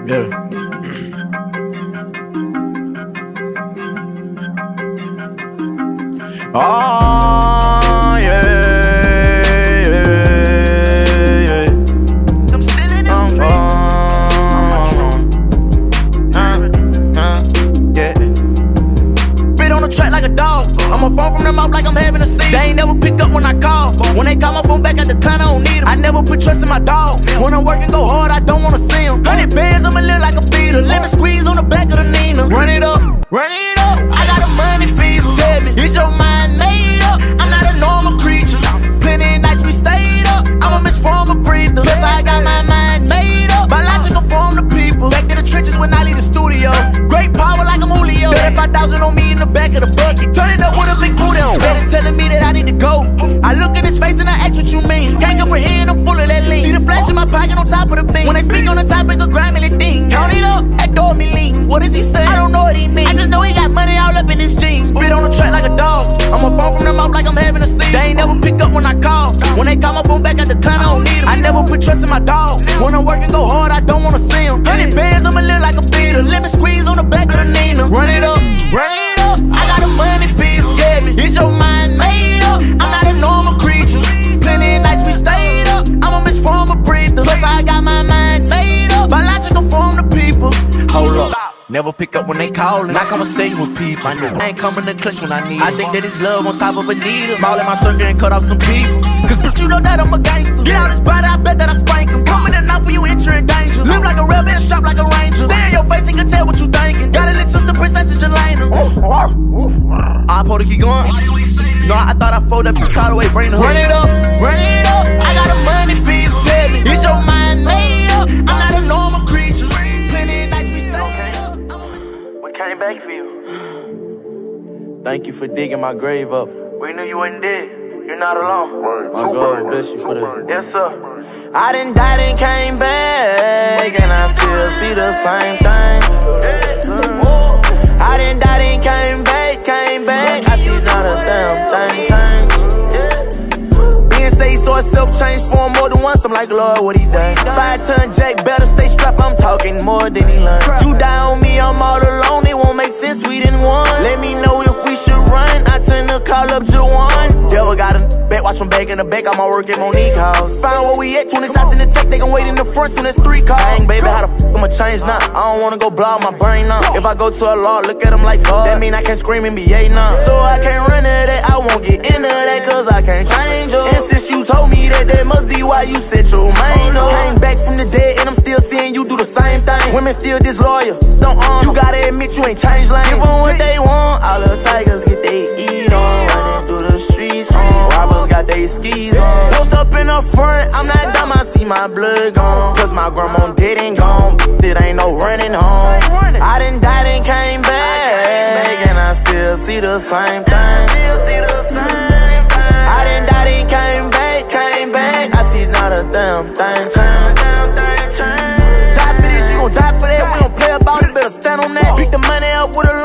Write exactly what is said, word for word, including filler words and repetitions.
Yeah. Oh, yeah, yeah, yeah. I'm still in um, uh, uh, uh, yeah. Bit on the track like a dog. I'ma phone from them out like I'm having a seat. They ain't never pick up when I call. When they call my phone back at the time, I don't need them. I never put trust in my dog. When I'm working, go hard, I don't wanna see them. Hundred bands, I'ma live like a beater. Lemon squeeze on the back of the Nina. Run it up, run it up. I got a money fever. Tell me, is your mind made up? I'm not a normal creature. Plenty of nights we stayed up. I'm a misformer breather. Plus I got my mind made up. Biological form to people. Back to the trenches when I leave the studio. Great power like I'm Julio. thirty-five thousand on me in the back of the bucket. Turning up with a big booty on. Better telling me that I need to go. I look in his face and I ask what you mean. Can't comprehend, I'm full of that lean. See the flash in my pocket on top of the beam. When they speak on the topic of grimy thing. Count it up, adore me lean. What does he say? I don't know what he means. I just know he got money all up in his jeans. Spit on the track like a dog. I'ma phone from them out like I'm having a seat. They ain't never pick up when I call. When they call my phone back at the time, I don't need them. I never put trust in my dog. When I'm working, go hard, I don't wanna see them. Hundred bands, I'ma live like a beater. Lemon squeeze on the back of the Nina. Run it up, run it up. I got a money fever. Tell me, is your mind made up? I'm not a normal creature. Plenty of nights we stayed up. I'm a misformer breather. Plus I got my mind made up. Biological form to people. Hold up. Never pick up when they callin'. I conversate with people. I know I ain't coming to clutch when I need. I think that it's love on top of a needle. Small in my circle and cut off some people. Cause bitch, you know that I'm a gangster. Get out this body, I bet that I spank him. Coming in out for you, enter in danger. Live like a rebel and strap like a ranger. Stare in your face and can tell what you thinking. Got a little sister, princess and Jelena. I supposed to keep going? No, I thought I fold that bitch all the way, bring the hood. Run it up, run it up. I got a money fever. Tell me, is your mind made up? I'm not a normal creature. Plenty of nights we stayed up. We came back for you. Thank you for digging my grave up. We knew you wasn't dead. You're not alone. My God bless you for that. Yes, sir. I done died and came back, and I still see the same thing. I done died and came back, came back. I see not a damn thing change. Being say he saw himself change for him more than once. I'm like, Lord, what he done? Five ton Jack, better stay strapped. I'm talking more than he learned. You die on me, I'm all alone. It won't make sense, we didn't won. Let me know if we should run. I turn the call up Jawan. Devil got him back, watch him back in the back. I'm all working Monique house. Find where we at, twenty shots in the tech. They gon' wait in the front soon as three calls. Dang, baby, how the f I'ma change now? I don't wanna go blow my brain now. If I go to a law, look at him like God. That mean I can't scream N B A now. So I can't run to that, I won't get into that, cause I can't change her. And since you told me that, that must be why you set your mind up. Came back from the dead and I'm still seeing you do the same thing. Women still disloyal, don't arm. You gotta admit you ain't changed lanes. Give them what they want, all the tigers get they eat on. Running through the streets on, robbers got they skis on. Post up in the front, I'm not dumb, I see my blood gone. Cause my grandma dead and gone, it ain't no running home. I done died and came back, and I still see the same thing. I done died and came back, came back. I see not a damn thing change. Die for this, you gon' die for that. We don't play about it, better stand on that. Pick the money up with a